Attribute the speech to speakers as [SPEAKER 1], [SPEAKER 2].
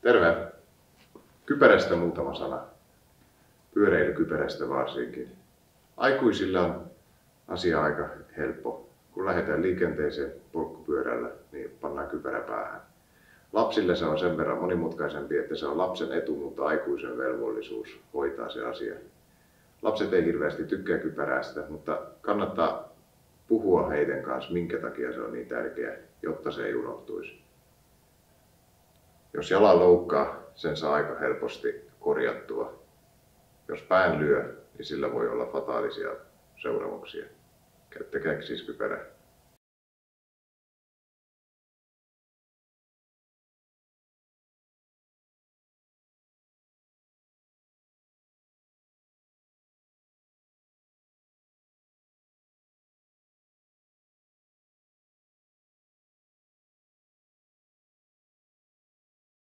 [SPEAKER 1] Terve! Kypärästä muutama sana. Pyöräilykypärästä varsinkin. Aikuisilla on asia aika helppo. Kun lähdetään liikenteeseen polkupyörällä, niin pannaan kypärä päähän. Lapsille se on sen verran monimutkaisempi, että se on lapsen etu, mutta aikuisen velvollisuus hoitaa se asia. Lapset ei hirveästi tykkää kypärästä, mutta kannattaa puhua heidän kanssa, minkä takia se on niin tärkeä, jotta se ei unohtuisi. Jos jalan loukkaa, sen saa aika helposti korjattua. Jos pään lyö, niin sillä voi olla fataalisia seuraamuksia. Käyttäkää siis kypärää.